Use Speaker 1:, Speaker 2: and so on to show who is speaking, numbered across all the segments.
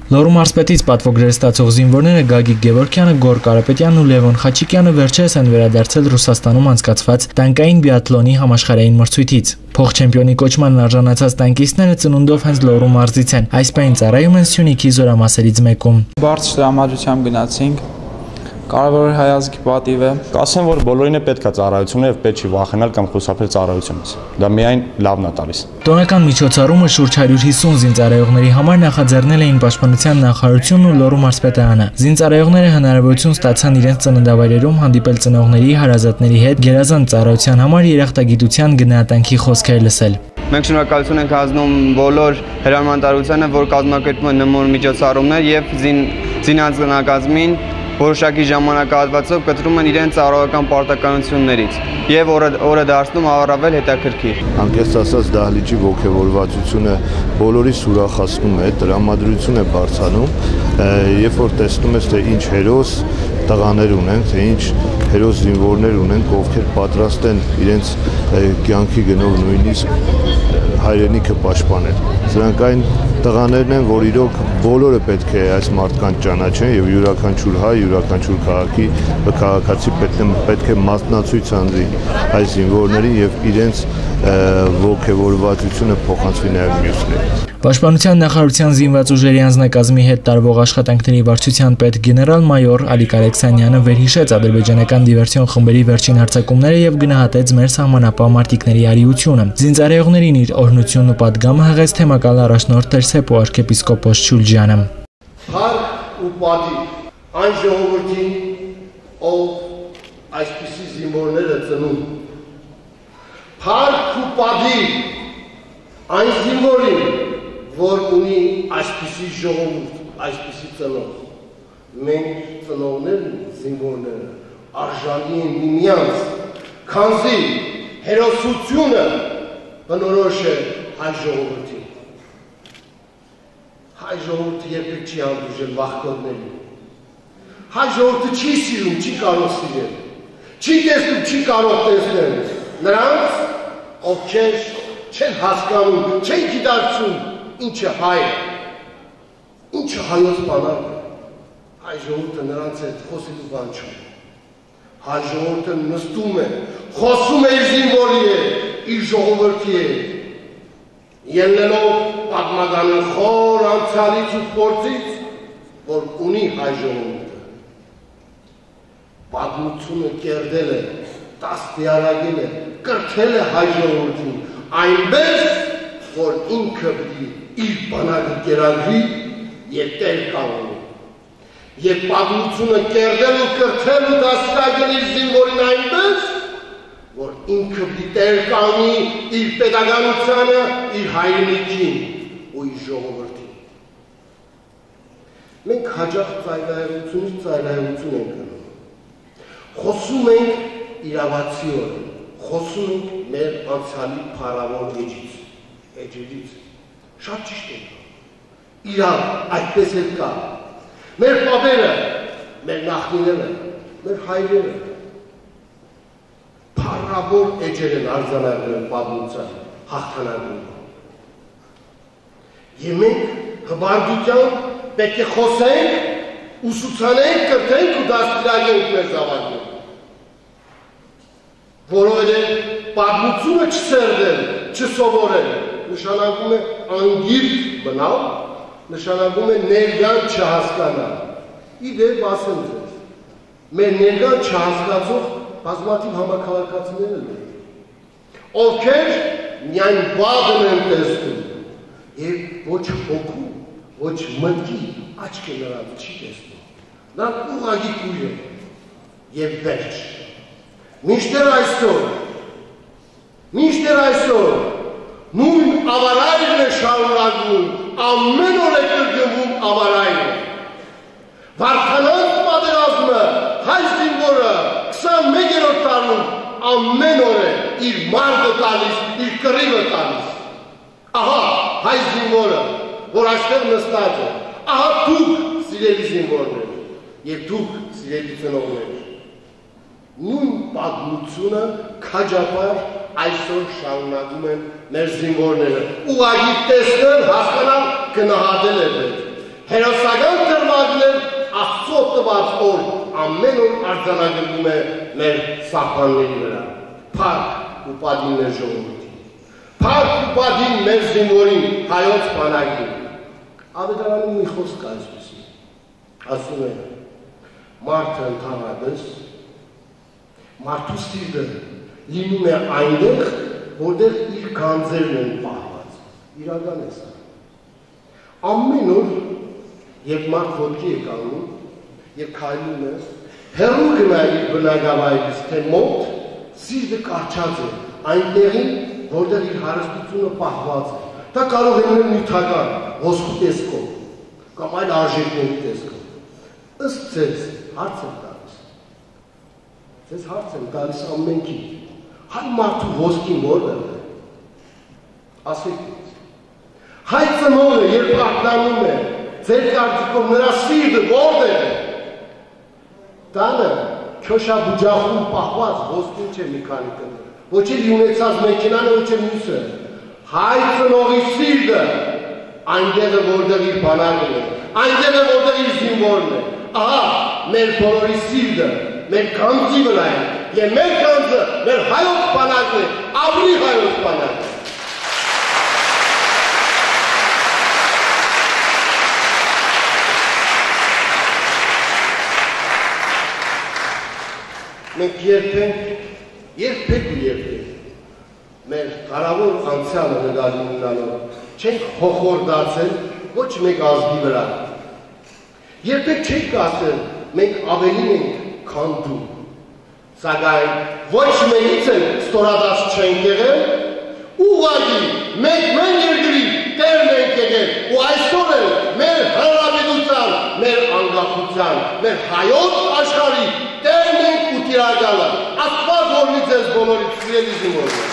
Speaker 1: Լոռու մարզպետից պատվոգրեր ստացող զինվորները Գագիկ Գևորգյանը, Գոր Կարապետյանն ու Լևոն Խաչիկյանը վերջերս են վերադարձել Ռուսաստանում անցկացված տանկային բիաթլոնի համաշխարհային մրցույթից։ Փոխ-չեմպիոնի կոչմանն արժանացած տանկիստները ծնունդով հենց Լոռու մարզից են, այս պահին ծառայում են Սյունիքի զորամասերից մեկում։
Speaker 2: Բարձր տրամադրությամբ գնացինք, կարևոր հայազգի պատիվ է։
Speaker 3: Կասեմ, որ բոլորին է պետք է ծառայությունը եւ պետք չի վախենալ կամ խուսափել ծառայությունից։ Դա միայն լավն է տալիս։
Speaker 1: Տոնական միջոցառումը շուրջ 150 զինծառայողների համար նախաձեռնել էին Պաշտպանության նախարարությունն ու Լոռու մարզպետարանը։ Զինծառայողները հնարավորություն ստացան իրենց ծննդավայրերում հանդիպել ծնողների, հարազատների հետ, գերազանց ծառայության համար երախտագիտության գնահատանքի խոսքեր լսել։
Speaker 2: Մենք շնորհակալություն ենք հանձնում բոլոր հրամանատարությանը, որ կազմակերպում են նման միջոցառումներ եւ զինանձնակազմին որոշակի ժամանակահատվածով կտրում են իրենց ծառայական պարտականություններից եւ օրը դարձնում առավել հետաքրքիր։
Speaker 4: Անկեղծ ասած դահլիճի ողջավորվածությունը բոլորիս ուրախացնում է, տրամադրություն է բարձրանում, երբ որ տեսնում ես թե ինչ հերոս տղաներ ունենք, թե ինչ հերոս զինվորներ ունենք, ովքեր պատրաստ են իրենց կյանքի գնով նույնիսկ հայրենիքը պաշտպանել։ Սրանք այն տղաներն են, որ իրոք բոլորը պետք է այս մարդկանց ճանաչեն եւ յուրաքանչյուր հայ, յուրաքանչյուր քաղաքացի պետք է մասնացույց անձի այս զինվորներին եւ իրենց ողջավորվածությունը փոխանցվի նաեւ մյուսներին։
Speaker 1: Պաշտպանության նախարարության զինված ուժերի անձնակազմի հետ տարվող աշխատանքների վարչության պետ գեներալ-մայոր Ալիկ Ալեքսանյանը վերհիշեց ադրբեջանական դիվերսիոն խմբերի վերջին հարձակումները եւ գնահատեց մեր սահմանապահ մարտիկների արիությունը։ Զինծառայողներին իր օրհնությունն ու պատգամը հղեց թեմակալ առաջնորդ Տեր-Սեփ ու arczepiskopos Շուլջյանը։
Speaker 5: Փառք ու պատիվ այն ժողովրդին, ով այսպիսի զինվորներ է ծնում։ Փառք ու պատիվ այն զինվորին, որ ունի այսպիսի ժողովուրդ, այսպիսի ծնող։ Մենք ծնողներն, զինվորները արժանի են միմյանց, քանզի հերոսությունը բնորոշ է հայ ժողովրդին։ Հայ ժողովուրդը երբեք չի հանդուրժել վախկոտներին։ Հայ ժողովուրդը չի սիրում, չի կարող սիրել, չի տեսնում, չի կարող տեսնել նրանց, ովքեր չեն հասկանում, չեն գիտակցում ինչ է հայ, ինչ է հայոց բանակ։ Հայ ժողովուրդը նրանց հետ խոսելու բան չունի։ Հայ ժողովուրդը նստում է, խոսում է իր զինվորի հետ, իր ժողովրդի հետ, ելնելով պատմական խոր անցյալից ու փորձից, որ ունի հայ ժողովուրդը։ Պատմությունը կերտել է, դաստիարակել է, կրթել է հայ ժողովրդին, այնպես, որ ինքը պիտի իր բանակը կերակրի եւ տեր կանոնի։ Եվ պատմությունը կերտել ու կրթել ու դաստիարակել իր զինվորին այնպես, որ ինքը պիտի տեր կանի իր պետականությանը, իր հայրենիքին ու իր ժողովրդին։ Մենք հաճախ ծայրահեղությունից ծայրահեղություն ենք գնում։ Խոսում ենք իրավացիորեն, խոսում ենք մեր անցյալի փառավոր էջերից, շատ ճիշտ է։ Իրավ, այդպես էլ կա։ Մեր պապերը, մեր նախնիները, մեր հայրերը փառավոր էջեր են արձանագրել պատմության հաղթանակում։ Եվ մենք հբարդությամբ պետք է խոսենք, ուսուցանենք, կրթենք ու դաստիարակենք մեր զավակներին։ Որովհետև պատմությունը չսերվել, չսովորել, նշանակում է անգիրք մնալ, նշանակում է ներկան չհասկանալ։ Իդեպ ասեմ ձեզ, մեր ներկան չհասկացող բազմաթիվ համաքաղաքացիներ են, ովքեր միայն վաղն են տեսնում, եւ ոչ հոգու, ոչ մտքի աչքը նրանց չի տեսնում։ Նրանք ուղղակի կույր են եւ վերջ։ Մինչդեռ այսօր նույն ավարայրն է շարունակվում, ամեն օր է կրկնվում ավարայրը։ Վարդանանց պատերազմը հայ զինվորը 21-րդ տարում ամեն օր է իր մարտը տալիս, իր կռիվը տալիս։ Ահա հայ զինվորը, որ այստեղ նստած է, ահա դուք սիրելի զինվորներ եւ դուք սիրելի ծնողներ։ Նույն պատմությունը քաջապար այսօր շարունակում են մեր զինվորները։ Ուղղակի տեսնել, հասկանալ, գնահատել է պետք։ հերոսական դրվագներ Աստծո տված օր ամեն օր արձանագրվում է մեր սահմանների վրա։ Փառք ու պատիվ մեր ժողովրդին։ Փառք ու պատիվ մեր զինվորին, հայոց բանակին։ Ավետարանում մի խոսք կա այսպիսի։ Ասում է. մարդը ընդհանրապես մարդու սիրտը լինում է այնտեղ, որտեղ իր գանձերն են պահված։ Իրական է սա։ Ամեն օր, երբ մարդ ոտքի է կանգնում, եւ քայլում է, հեռու գնա իր բնակավայրից, թե մոտ, սիրտը կարճած է այնտեղին, որտեղ իր հարստությունը պահված է։ Դա կարող է լինել նյութական, ոսկու տեսքով, կամ այլ արժեքների տեսքով։ Ըստ ձեզ հարց եմ տալիս։ Ձեզ հարց եմ տալիս ամենքին։ Հայ մարդու ոսկին որտեղ է։ Ասեք ինձ։ Հայ ծնողը երբ ակնանում է, ձեր կարծիքով նրա սիրտը որտեղ է։ Տանը քյոշաբուջախում պահված ոսկին չէ մի քանի կներ։ Ոչ էլ ունեցած մեքենան, ոչ էլ մյուսը։ Հայ ծնողի սիրտը այնտեղ է, որտեղ իր բանակն է, այնտեղ է, որտեղ իր զինվորն է։ Ահա մեր բոլորի սիրտը, մեր գանձի վրա է, եւ մեր գանձը մեր հայոց բանակն է, ապրի հայոց բանակը։ Մենք երբեք մեր կարավոր անցյալը նկատի ունենալով չենք հոխորդացել ոչ մեկ ազգի վրա։ Երբեք չենք ասել մենք ավելին ենք, քան դու։ Սակայն ոչ մեկից էլ ստորադաս չենք եղել, ուղղակի մենք երկրի տերն ենք եղել, ու այսօր էլ մեր հանրապետության, մեր անկախության, մեր հայոց աշխարհի տերն ենք ու տիրակալը։ Աստված օրհնի ձեզ բոլորիդ սիրելի զինվորներ։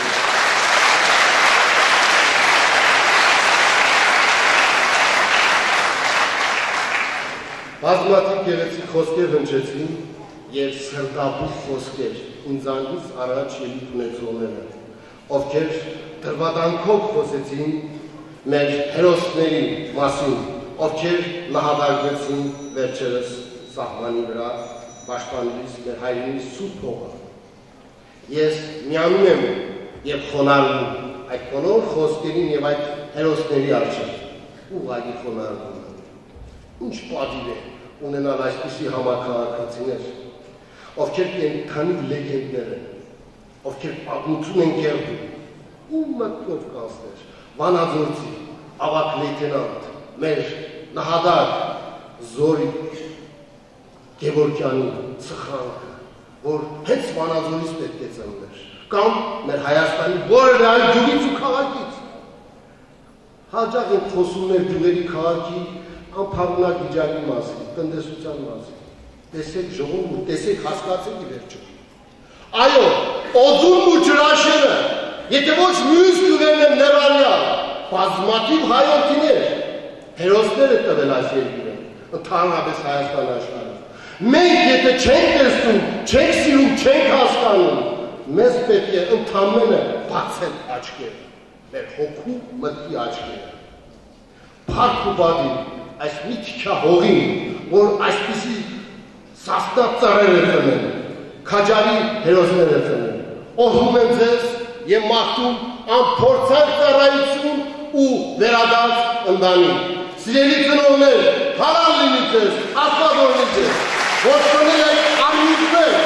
Speaker 5: Բազմաթիվ գեղեցիկ խոսքեր հնչեցին եւ սրտաբուխ խոսքեր ինձանից առաջ ելույթ ունեցողները, ովքեր դրվատանքով խոսեցին մեր հերոսների մասին, ովքեր նահատակվեցին վերջերս սահմանի վրա, պաշտպանելիս մեր հայրենի սուրբ հողը։ Ես միանում եմ եւ խոնարհվում այդ բոլոր խոսքերին եւ այդ հերոսների առջեւ, ուղղակի խոնարհվում եմ։ Ինչ պատիվ է ունենալ այսպիսի համակարգացիներ, ովքեր կենդանի լեգենդներ են, ովքեր պատմություն են կերտում, ու մտքով կանցներ, Վանաձորցի, ավագ լեյտենանտ, մեր նահատակ Զորի Գևորգյանի ծխանքը, որ հենց Վանաձորից պետք է ծնվեր, կամ մեր Հայաստանի որևէ այլ գյուղից ու քաղաքից։ Հաճախ են խոսումներ գյուղերի քաղաքի անփառունակ վիճակի մասին, տնտեսության մասին։ Տեսեք ժողովուրդ, տեսեք հասկացեք ի վերջո։ Այո, օձումն ու ջրաշերը, եթե ոչ մյուս գյուղերն են ներառյալ, բազմաթիվ հայրենիքներ, հերոսներ է տվել այս երկիրը, ընդհանրապես Հայաստան աշխարհում։ Մենք եթե չենք տեսնում, չենք սիրում, չենք հասկանում, մեզ պետք է ընդամենը բացել աչքերը, մեր հոգու մտքի աչքերը։ Փառք ու պատիվ այս մի քիչ հողին, որ այսպիսի սաստատ ծառեր է ծնել, քաջարի հերոսներ է ծնել։ Օրհնում եմ ձեզ եւ մաղթում անփորձակ ծառայություն ու վերադարձ ընտանիք։ Սիրելի ծնողներ, հարալ լինի ձեզ, Աստված օրհնի ձեզ, որ ծնել եք ամուսներ։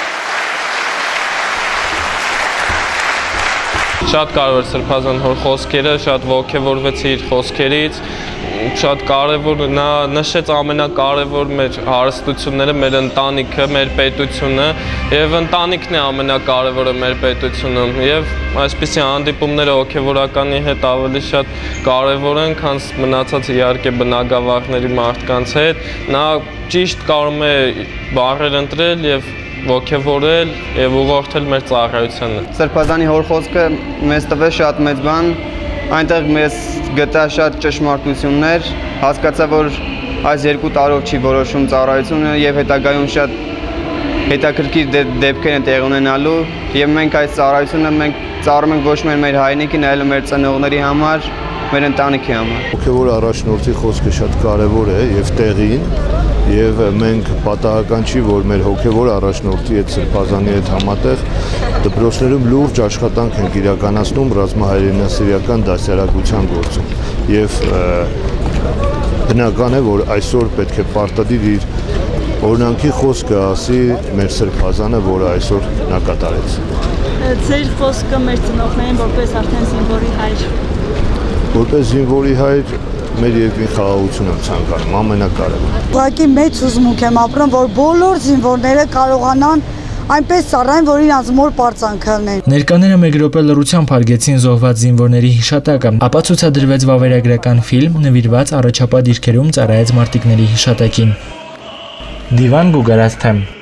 Speaker 6: Շատ կարևոր Սրբազան հոր խոսքերը, շատ ոգևորվեցի իր խոսքերից, շատ կարևոր նա նշեց ամենակարևոր մեր հարստությունները, մեր ընտանիքը, մեր պետությունը եւ ընտանիքն է ամենակարևորը մեր պետությունում եւ այսպիսի հանդիպումները հոգեվորականի հետ ավելի շատ կարևոր են, քան մնացած իհարկե բնակավախների մարդկանց հետ։ Նա ճիշտ կարող է բառեր ընտրել եւ ոգևորել եւ ուղղորդել մեր ծառայությանը։
Speaker 2: Սրբազանի հոր խոսքը մեզ տվեց շատ մեծ բան, այնտեղ մեզ գտա շատ ճշմարտություններ, հասկացա, որ այս 2 տարով չի որոշում ծառայությունը եւ հետագայում շատ հետաքրքիր դեպքեր են տեղ ունենալու եւ մենք այս ծառայությունը ծառայում ենք ոչ միայն մեր հայրենիքին, այլ մեր ծնողների համար մեր ընտանիքի համար։
Speaker 4: Հոգևոր առաջնորդի խոսքը շատ կարևոր է եւ տեղին, եւ մենք պատահական չի, որ մեր հոգևոր առաջնորդի հետ Սրբազանի հետ համատեղ դպրոցներում լուրջ աշխատանք ենք իրականացնում ռազմահայրենասիրական դասյարակության գործում եւ բնական է, որ այսօր պետք է պարտադիր իր օրինանքի խոսքը ասի մեր Սրբազանը, որը այսօր նա կատարեց։
Speaker 7: Ձեր խոսքը մեր ծնողներին որպես արդեն զինվորի հայր։
Speaker 4: Որպես զինվորի հայր մեր երկրի խաղաղությունը ցանկանում ամենակարևորը։
Speaker 8: Ուղղակի մեծ հուզմունք եմ ապրում, որ բոլոր զինվորները կարողանան այնպես ծառայեն, որ իրենց մոր պարծանքը լինեն։
Speaker 1: Ներկաները մեկ րոպե լռությամբ հարգեցին զոհված զինվորների հիշատակը, ապա ցուցադրվեց վավերագրական ֆիլմ, նվիրված առաջապահ դիրքերում ծառայած մարտիկների հիշատակին։ Դիվան Գուգարասթեմ